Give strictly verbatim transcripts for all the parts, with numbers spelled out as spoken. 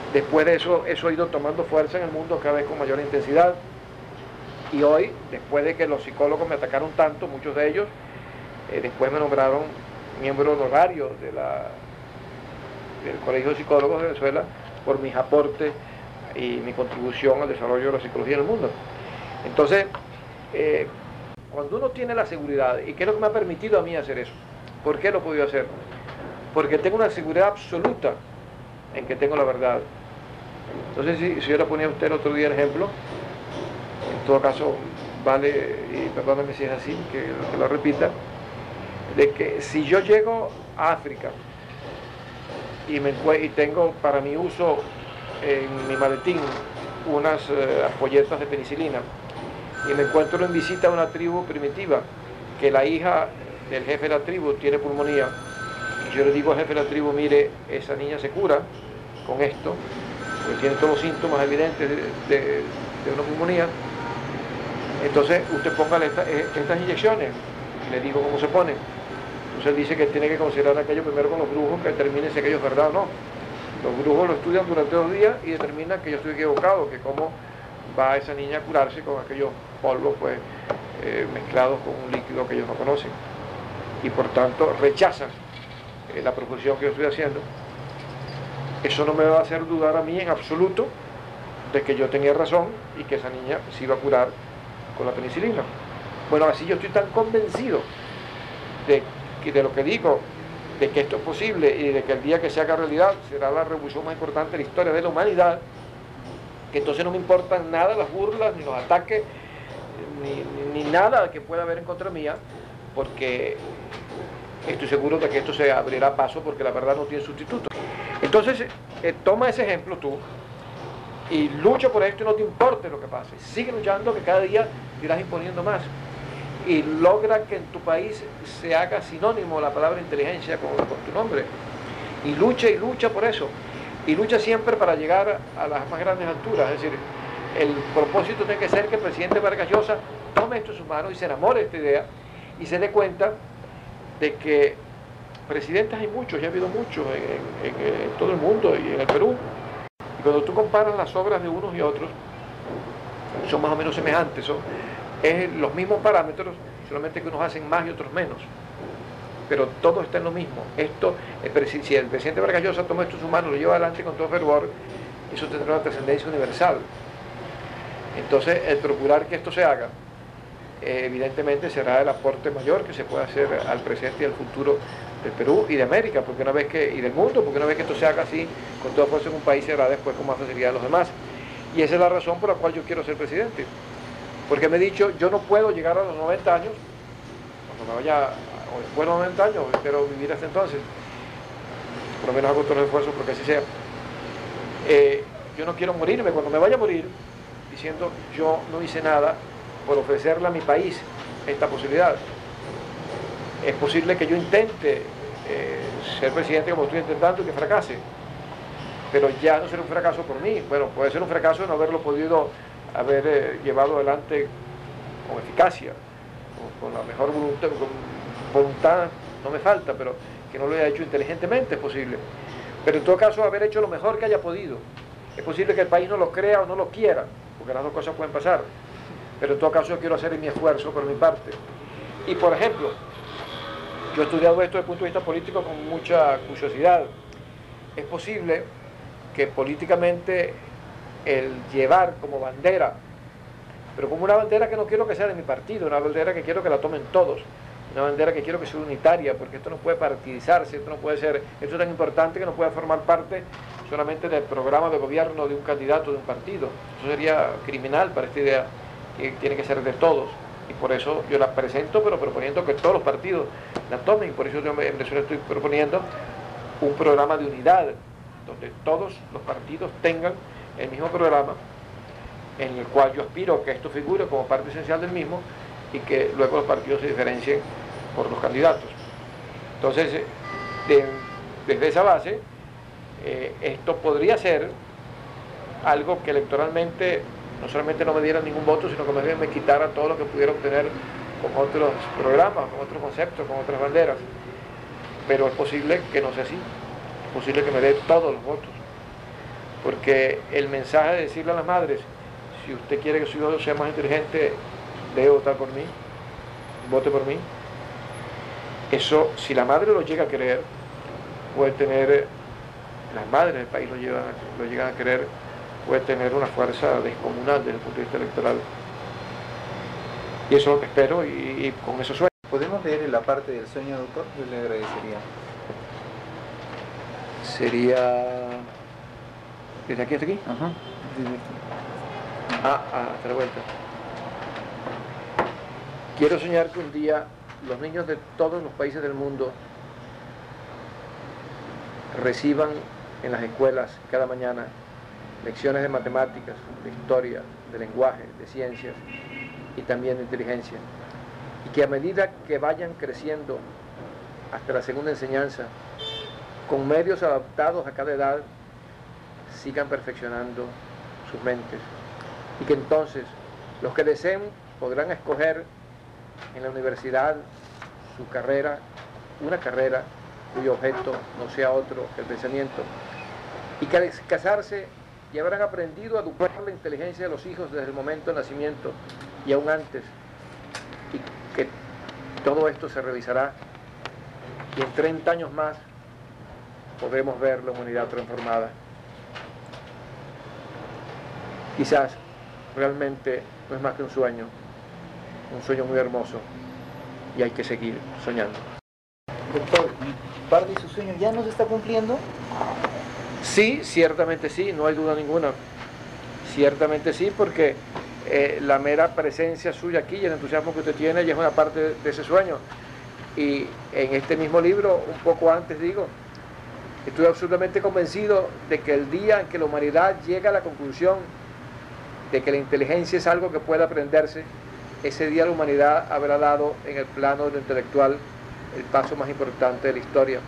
Después de eso, eso ha ido tomando fuerza en el mundo cada vez con mayor intensidad. Y hoy, después de que los psicólogos me atacaron tanto, muchos de ellos, eh, después me nombraron miembro honorario de la, del Colegio de Psicólogos de Venezuela por mis aportes y mi contribución al desarrollo de la psicología en el mundo. Entonces, eh, cuando uno tiene la seguridad, ¿y qué es lo que me ha permitido a mí hacer eso? ¿Por qué lo he podido hacer? Porque tengo una seguridad absoluta en que tengo la verdad. Entonces, si, si yo le ponía a usted el otro día el ejemplo, en todo caso, vale, y perdóname si es así, que, que lo repita, de que si yo llego a África y, me, y tengo para mi uso en mi maletín unas eh, ampolletas de penicilina, y me encuentro en visita a una tribu primitiva, que la hija del jefe de la tribu tiene pulmonía, y yo le digo al jefe de la tribu, mire, esa niña se cura con esto, porque tiene todos los síntomas evidentes de, de, de una pulmonía, entonces usted póngale esta, estas inyecciones, y le digo cómo se ponen. Entonces él dice que tiene que considerar aquello primero con los brujos, que determinen si aquello es verdad o no. Los brujos lo estudian durante dos días y determinan que yo estoy equivocado, que cómo va esa niña a curarse con aquellos polvos pues, eh, mezclados con un líquido que ellos no conocen. Y por tanto rechazan eh, la proposición que yo estoy haciendo. Eso no me va a hacer dudar a mí en absoluto de que yo tenía razón y que esa niña se iba a curar con la penicilina. Bueno, así yo estoy tan convencido de, de lo que digo, de que esto es posible y de que el día que se haga realidad será la revolución más importante de la historia de la humanidad, que entonces no me importan nada las burlas, ni los ataques, ni, ni, ni nada que pueda haber en contra mía, porque estoy seguro de que esto se abrirá paso, porque la verdad no tiene sustituto. Entonces, eh, toma ese ejemplo tú y lucha por esto y no te importe lo que pase. Sigue luchando, que cada día te irás imponiendo más. Y logra que en tu país se haga sinónimo la palabra inteligencia con, con tu nombre. Y lucha y lucha por eso. Y lucha siempre para llegar a las más grandes alturas. Es decir, el propósito tiene que ser que el presidente Vargas Llosa tome esto en sus manos y se enamore de esta idea y se dé cuenta de que presidentes hay muchos, ya ha habido muchos en, en, en todo el mundo y en el Perú. Y cuando tú comparas las obras de unos y otros, son más o menos semejantes, son es los mismos parámetros, solamente que unos hacen más y otros menos. Pero todo está en lo mismo. Esto, el, si el presidente Vargas Llosa toma esto en sus manos, lo lleva adelante con todo fervor, eso tendrá una trascendencia universal. Entonces, el procurar que esto se haga, eh, evidentemente será el aporte mayor que se pueda hacer al presente y al futuro del Perú y de América, porque una vez que, y del mundo, porque una vez que esto se haga así, con toda fuerza en un país, se hará después con más facilidad a los demás. Y esa es la razón por la cual yo quiero ser presidente. Porque me he dicho, yo no puedo llegar a los noventa años, cuando me vaya, o después de los noventa años, espero vivir hasta entonces, por lo menos hago todos los esfuerzos porque así sea. Eh, yo no quiero morirme, cuando me vaya a morir, diciendo, yo no hice nada por ofrecerle a mi país esta posibilidad. Es posible que yo intente eh, ser presidente como estoy intentando y que fracase, pero ya no será un fracaso por mí. Bueno, puede ser un fracaso no haberlo podido haber eh, llevado adelante con eficacia, con, con la mejor voluntad, con voluntad no me falta, pero que no lo haya hecho inteligentemente es posible. Pero en todo caso haber hecho lo mejor que haya podido. Es posible que el país no lo crea o no lo quiera, porque las dos cosas pueden pasar, pero en todo caso yo quiero hacer mi esfuerzo por mi parte. Y por ejemplo, yo he estudiado esto desde el punto de vista político con mucha curiosidad. Es posible que políticamente el llevar como bandera, pero como una bandera que no quiero que sea de mi partido, una bandera que quiero que la tomen todos, una bandera que quiero que sea unitaria, porque esto no puede partidizarse, esto no puede ser, esto es tan importante que no puede formar parte solamente del programa de gobierno de un candidato de un partido. Eso sería criminal para esta idea, que tiene que ser de todos, y por eso yo la presento, pero proponiendo que todos los partidos la tomen. Por eso yo en Venezuela estoy proponiendo un programa de unidad, donde todos los partidos tengan el mismo programa, en el cual yo aspiro a que esto figure como parte esencial del mismo y que luego los partidos se diferencien por los candidatos. Entonces, de, desde esa base, eh, esto podría ser algo que electoralmente no solamente no me diera ningún voto, sino que más bien me quitara todo lo que pudiera obtener con otros programas, con otros conceptos, con otras banderas. Pero es posible que no sea así, es posible que me dé todos los votos, porque el mensaje de decirle a las madres, si usted quiere que su hijo sea más inteligente, debe votar por mí, vote por mí. Eso, si la madre lo llega a querer, puede tener, las madres del país lo llegan, lo llegan a querer, puede tener una fuerza descomunal desde el punto de vista electoral. Y eso es lo que espero y, y con eso sueño. ¿Podemos leer la parte del sueño, doctor? Yo le agradecería. Sería... ¿Desde aquí hasta aquí? Ajá. Ah, ah, hasta la vuelta. Quiero soñar que un día los niños de todos los países del mundo reciban en las escuelas cada mañana lecciones de matemáticas, de historia, de lenguaje, de ciencias y también de inteligencia. Y que a medida que vayan creciendo hasta la segunda enseñanza, con medios adaptados a cada edad, sigan perfeccionando sus mentes. Y que entonces los que deseen podrán escoger en la universidad su carrera, una carrera cuyo objeto no sea otro que el pensamiento. Y que al casarse ya habrán aprendido a educar la inteligencia de los hijos desde el momento del nacimiento y aún antes. Y que todo esto se revisará y en treinta años más podremos ver la humanidad transformada. Quizás realmente no es más que un sueño, un sueño muy hermoso y hay que seguir soñando. Doctor, ¿parte de su sueño ya no se está cumpliendo? Sí, ciertamente sí, no hay duda ninguna. Ciertamente sí, porque eh, la mera presencia suya aquí y el entusiasmo que usted tiene ya es una parte de, de ese sueño. Y en este mismo libro, un poco antes digo, estoy absolutamente convencido de que el día en que la humanidad llega a la conclusión de que la inteligencia es algo que puede aprenderse, ese día la humanidad habrá dado en el plano de lo intelectual el paso más importante de la historia.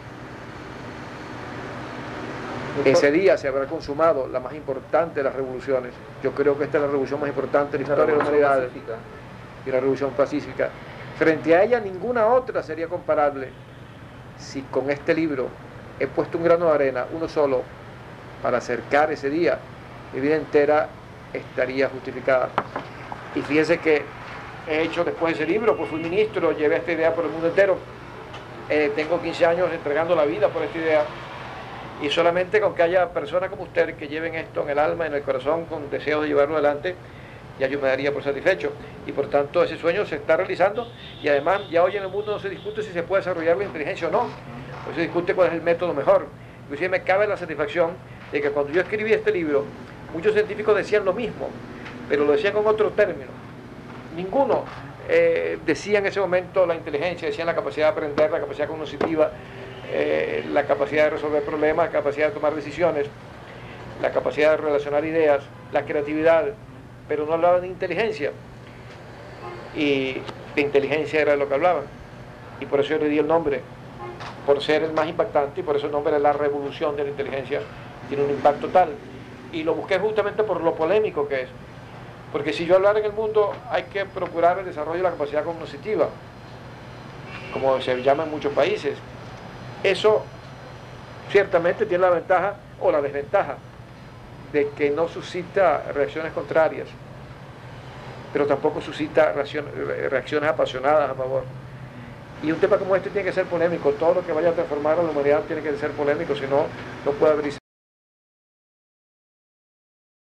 Ese día se habrá consumado la más importante de las revoluciones. Yo creo que esta es la revolución más importante de la historia de la humanidad y la revolución pacífica. Frente a ella ninguna otra sería comparable. Si con este libro he puesto un grano de arena, uno solo, para acercar ese día, mi vida entera estaría justificada. Y fíjense que he hecho después de ese libro, pues fui ministro, llevé esta idea por el mundo entero. Eh, tengo quince años entregando la vida por esta idea. Y solamente con que haya personas como usted que lleven esto en el alma, en el corazón, con deseo de llevarlo adelante, ya yo me daría por satisfecho. Y por tanto ese sueño se está realizando y además ya hoy en el mundo no se discute si se puede desarrollar la inteligencia o no. Hoy se discute cuál es el método mejor. Inclusive me cabe la satisfacción de que cuando yo escribí este libro, muchos científicos decían lo mismo, pero lo decían con otro término. Ninguno eh, decía en ese momento la inteligencia, decían la capacidad de aprender, la capacidad cognitiva, eh, la capacidad de resolver problemas, la capacidad de tomar decisiones, la capacidad de relacionar ideas, la creatividad, pero no hablaban de inteligencia. Y de inteligencia era de lo que hablaban. Y por eso yo le di el nombre, por ser el más impactante, y por eso el nombre de la revolución de la inteligencia tiene un impacto tal. Y lo busqué justamente por lo polémico que es. Porque si yo hablara en el mundo, hay que procurar el desarrollo de la capacidad cognitiva, como se llama en muchos países. Eso ciertamente tiene la ventaja o la desventaja de que no suscita reacciones contrarias, pero tampoco suscita reacciones, reacciones apasionadas a favor. Y un tema como este tiene que ser polémico. Todo lo que vaya a transformar a la humanidad tiene que ser polémico, si no, no puede abrirse.